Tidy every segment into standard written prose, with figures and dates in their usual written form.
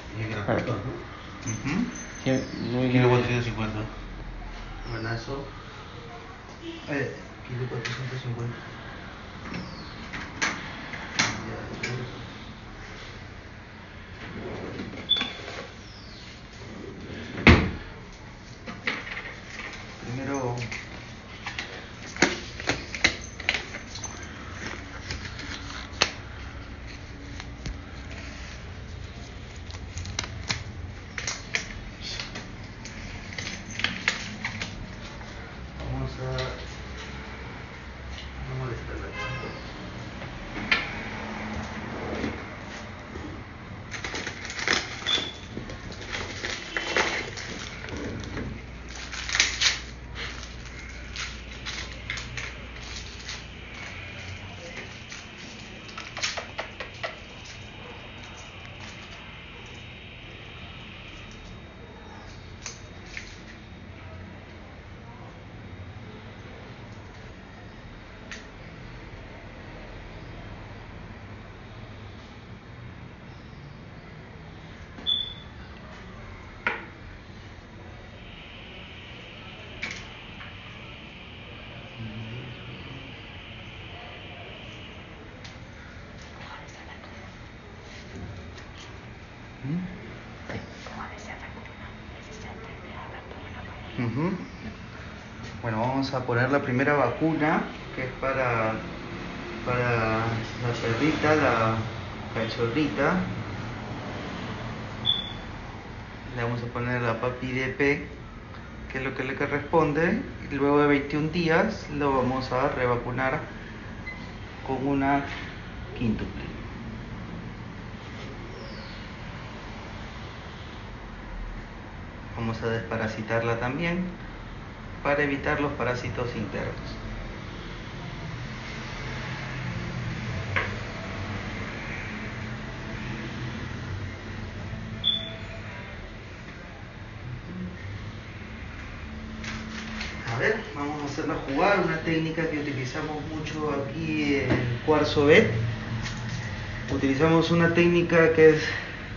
Y el Claro. graputo, ¿no? Sí, muy Kilo bien. 450. Buenazo. Kilo 450. Ya, primero vamos a no molestarla tanto. Bueno, vamos a poner la primera vacuna, que es para la perrita, la cachorrita. Le vamos a poner la papi DP, que es lo que le corresponde, y luego de 21 días lo vamos a revacunar con una quíntuple. Vamos a desparasitarla también para evitar los parásitos internos. A ver, vamos a hacerla jugar, una técnica que utilizamos mucho aquí en Cuarzo Vet. Utilizamos una técnica que es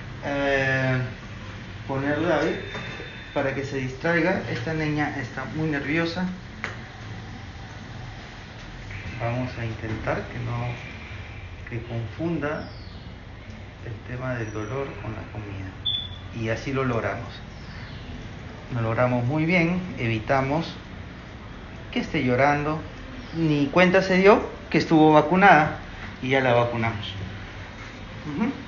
ponerla ahí para que se distraiga. Esta niña está muy nerviosa. Vamos a intentar que confunda el tema del dolor con la comida. Y así lo logramos. Lo logramos muy bien, evitamos que esté llorando, ni cuenta se dio que estuvo vacunada y ya la vacunamos.